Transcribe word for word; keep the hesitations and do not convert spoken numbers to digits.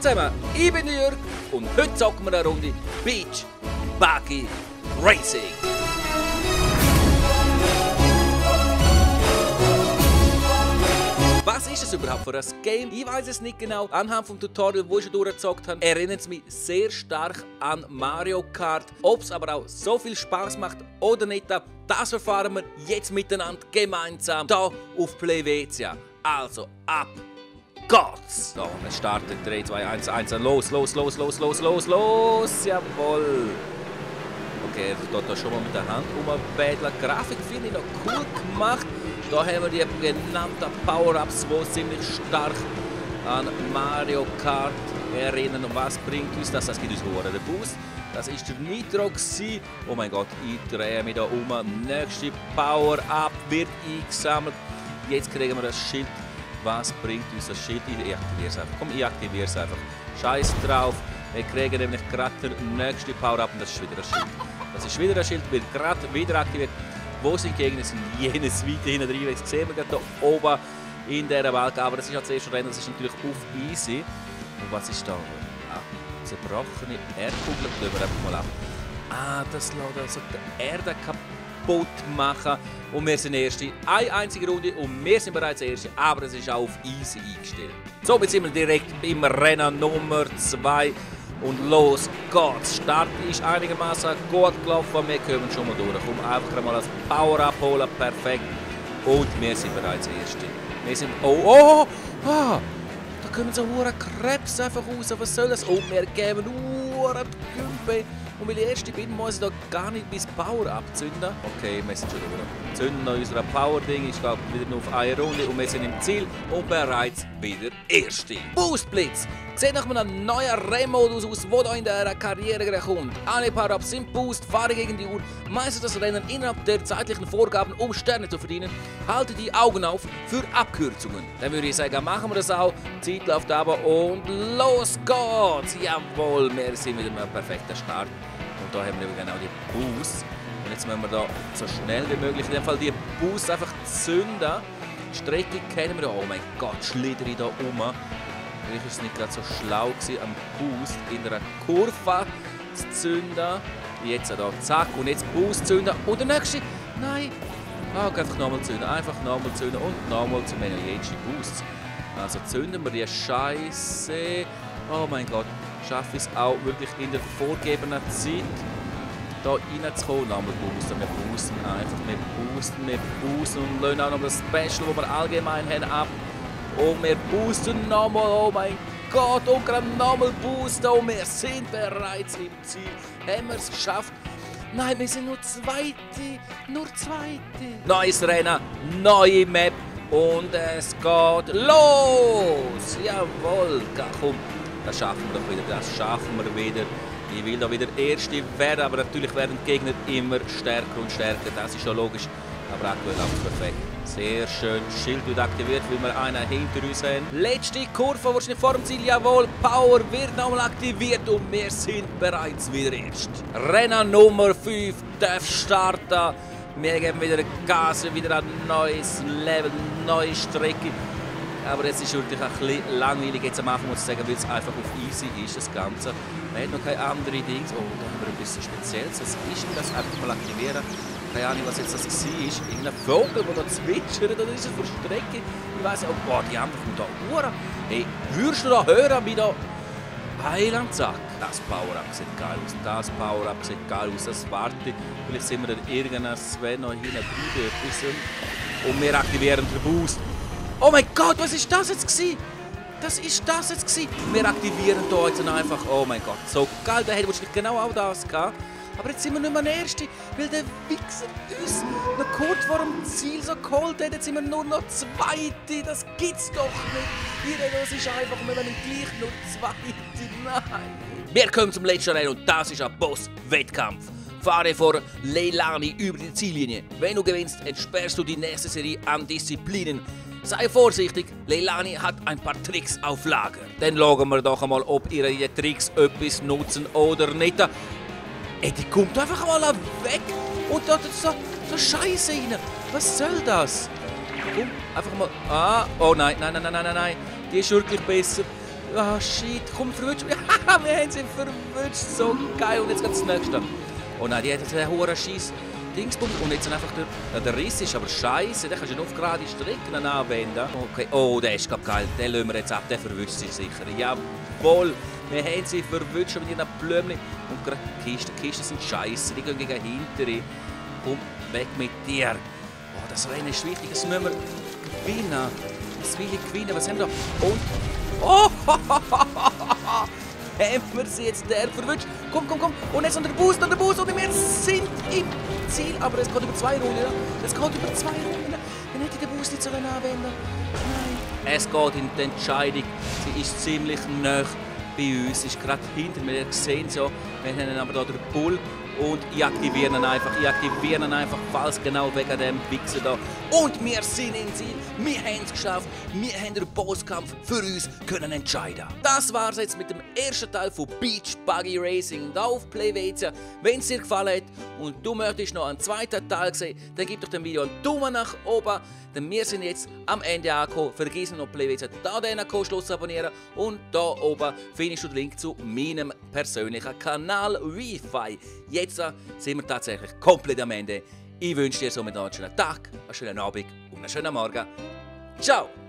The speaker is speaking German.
zusammen, ich bin der Jürg und heute zocken wir eine Runde Beach Buggy Racing. Was ist es überhaupt für ein Game? Ich weiß es nicht genau. Anhand vom Tutorial, das ich schon durchgezockt habe, erinnert es mich sehr stark an Mario Kart. Ob es aber auch so viel Spaß macht oder nicht, das erfahren wir jetzt miteinander gemeinsam hier auf PlayVezia. Also ab geht's! So, und es startet drei, zwei, eins, eins, los, los, los, los, los, los, los, jawohl! Okay, er tut da schon mal mit der Hand rumbädeln. Die Grafik finde ich noch cool gemacht. Da haben wir die genannten Power-Ups, die ziemlich stark an Mario Kart erinnern. Und was bringt uns das? Das gibt uns Huren den Boost. Das ist der Nitro gewesen. Oh mein Gott, ich drehe mich da um. Nächste Power-Up wird eingesammelt. Jetzt kriegen wir das Schild. Was bringt uns das Schild? Ich aktiviere es einfach. Komm, ich aktiviere es einfach. Scheiß drauf. Wir kriegen nämlich gerade den nächsten Power-Up und das ist wieder ein Schild. Das ist wieder ein Schild, wird gerade wieder aktiviert. Wo sind die Gegner? Sind jenes weit hinten drin. Jetzt sehen wir gerade hier oben in dieser Welt. Aber das ist halt das erste Rennen, das ist natürlich auf easy. Und was ist da? Ah, zerbrochene Erdkugel. Schauen wir einfach mal ab. Ah, das lässt also die Erde kaputt machen. Und wir sind erste. Eine einzige Runde und wir sind bereits erste. Aber es ist auch auf easy eingestellt. So, jetzt sind wir direkt im Rennen Nummer zwei. Und los geht's. Start ist einigermaßen gut gelaufen. Wir kommen schon mal durch. Komm einfach mal das Power abholen. Perfekt. Und wir sind bereits Erste. Wir sind. Oh, oh! Ah, da kommen so hure Krebs einfach raus. Was soll das? Und wir geben hure Gümpe. Und weil ich Erste bin, muss ich da gar nicht bis Power abzünden. Okay, wir sind schon durch. Zünden noch unser Power-Ding. Ich gehe wieder nur auf eine Runde und wir sind im Ziel und bereits wieder Erste. Boostblitz! Sieht nach einem neuen Rennmodus aus, der hier in der Karriere kommt. Alle Power-Ups sind Boost, fahre gegen die Uhr, meistert das Rennen innerhalb der zeitlichen Vorgaben, um Sterne zu verdienen. Halte die Augen auf für Abkürzungen. Dann würde ich sagen, machen wir das auch. Die Zeit läuft aber und los geht's! Jawohl, wir sind wieder ein perfekter Start. Und da haben wir genau die Boost. Und jetzt müssen wir da so schnell wie möglich in dem Fall die Boost einfach zünden. Die Strecke kennen wir. Oh mein Gott, schlitter ich da um. Vielleicht war es nicht gerade so schlau gewesen, am Boost in einer Kurve zu zünden. Jetzt da, zack, und jetzt Boost zünden. Und der nächste, nein, ah, einfach nochmal zünden, einfach nochmal zünden und nochmal zu meinen letzten Boosts. Also zünden wir die Scheiße. Oh mein Gott, schaffe ich es auch wirklich in der vorgegebenen Zeit, da reinzukommen. Nochmal boosten, wir boosten einfach, wir boosten, wir boosten und lassen auch noch das Special, das wir allgemein haben, ab. Und wir boosten nochmal, oh mein Gott, und gerade nochmal boosten und wir sind bereits im Ziel. Haben wir es geschafft? Nein, wir sind nur Zweite, nur Zweite. Neues Rennen, neue Map und es geht los. Jawohl, komm, das schaffen wir doch wieder, das schaffen wir wieder. Ich will da wieder Erste werden, aber natürlich werden die Gegner immer stärker und stärker, das ist ja logisch. Aber aktuell auch perfekt. Sehr schön. Schild wird aktiviert, weil wir einen hinter uns haben. Letzte Kurve, wahrscheinlich vor dem Ziel. Jawohl, Power wird nochmal aktiviert und wir sind bereits wieder erst. Rennen Nummer fünf darf starten. Wir geben wieder Gas, wieder ein neues Level, neue Strecke. Aber es ist wirklich ein bisschen langweilig jetzt am Anfang, muss ich sagen, weil es einfach auf easy ist, das Ganze. Man hat noch keine anderen Dinge. Oh, da haben wir ein bisschen Spezielles. Was ist denn das? Einfach mal aktivieren. Keine Ahnung, was jetzt das war. Irgendein Vogel, der da zwitschert, oder ist es für Strecke? Ich weiss nicht. Oh Gott, die haben doch da Uhren. Hey, würdest du da hören, wie da Heiland sagt? Das Power-Up sieht geil aus. Das Power-Up sieht geil aus. Das warte. Vielleicht sind wir dann irgendein Sven noch hinten drin. Und wir aktivieren den Boost. Oh mein Gott, was ist das jetzt gewesen? Das ist das jetzt gewesen. Wir aktivieren hier jetzt einfach. Oh mein Gott, so geil. Der hätte wahrscheinlich genau auch das gehabt. Aber jetzt sind wir nicht mehr der Erste, weil der Wichser uns noch kurz vor dem Ziel so geholt hat. Jetzt sind wir nur noch Zweite. Das gibt's doch nicht. Das ist einfach, wir werden gleich nur Zweite. Nein. Wir kommen zum letzten Rennen und das ist ein Boss-Wettkampf. Fahre vor Leilani über die Ziellinie. Wenn du gewinnst, entsperrst du die nächste Serie an Disziplinen. Sei vorsichtig, Leilani hat ein paar Tricks auf Lager. Dann schauen wir doch einmal, ob ihr die Tricks etwas nutzen oder nicht. Ey, die kommt einfach mal weg und da ist so, so Scheiße rein. Was soll das? Komm, einfach mal. Ah, oh nein, nein, nein, nein, nein, nein. Die ist wirklich besser. Ah, shit, komm, verwünscht. Ja, wir haben sie verwünscht. So geil. Und jetzt geht das nächste. Oh nein, die hat jetzt einen hohen Scheiß Dingsbums. Und jetzt einfach der, ja, der Riss ist aber scheiße. Den kannst du nur auf gerade Strecken anwenden. Okay. Oh, der ist gerade geil. Den lassen wir jetzt ab. Der verwünscht sich sicher. Jawohl. Wir haben sie verwünscht mit ihren Blümchen. Und gerade die Kisten. Die Kisten sind scheiße. Die gehen gegen hintere. Komm, weg mit dir. Oh, das Rennen ist wichtig. Das müssen wir gewinnen. Das will ich gewinnen. Was haben wir da? Und... Oh, haben wir sie jetzt der verwünscht? Komm, komm, komm. Und jetzt an der Boost, an der Boost. Und wir sind im Ziel. Aber es geht über zwei Runden. Ja? Es geht über zwei Runden. Dann hätte ich den Boost nicht so anwenden. Nein. Es geht in die Entscheidung. Sie ist ziemlich nah bei uns. Sie ist gerade hinter mir. Ihr seht es ja. Wir haben aber hier den Bull. Und ich aktiviere ihn einfach. Ich aktiviere ihn einfach, falls genau wegen dem Wichser da. Und wir sind im Ziel. Wir haben es geschafft. Wir haben den Bosskampf für uns können entscheiden. Das war es jetzt mit dem ersten Teil von Beach Buggy Racing hier auf PlayVetia. Wenn es dir gefallen hat und du möchtest noch einen zweiten Teil sehen, dann gib doch dem Video einen Daumen nach oben. Denn wir sind jetzt am Ende angekommen. Vergiss nicht noch PlayVetia da den Code zu abonnieren. Und da oben findest du den Link zu meinem persönlichen Kanal Wi-Fi. Jetzt sind wir tatsächlich komplett am Ende. Ich wünsche dir somit noch einen schönen Tag, einen schönen Abend und einen schönen Morgen. Ciao!